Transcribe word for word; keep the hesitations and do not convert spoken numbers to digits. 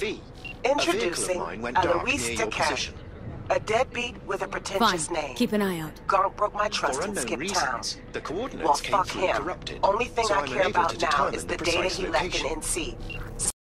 V. A vehicle of Introducing mine went dark Alois near your Decan, position. a deadbeat with a pretentious Fine. name. Keep an eye out. Gonk broke my trust For and unknown skipped reasons, town. the coordinates Well, came fuck through him. corrupted. Only thing so I I'm care unable about to now determine is the the data precise he left location. in N C.